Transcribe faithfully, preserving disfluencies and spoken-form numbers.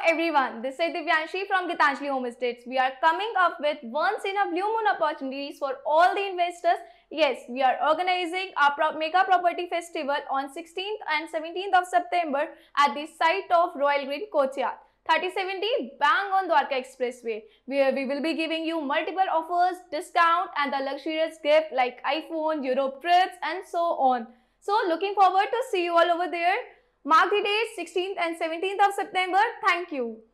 everyone, this is Divyanshi from Geetanjali Homestates. We are coming up with once in a blue moon opportunities for all the investors. Yes, we are organizing our pro mega property festival on sixteenth and seventeenth of September at the site of Royal Green Courtyard, thirty-seven D bang on Dwarka Expressway, where we will be giving you multiple offers, discount and the luxurious gift like iPhone, Europe trips and so on. So looking forward to see you all over there. Mark the dates sixteenth and seventeenth of September. Thank you.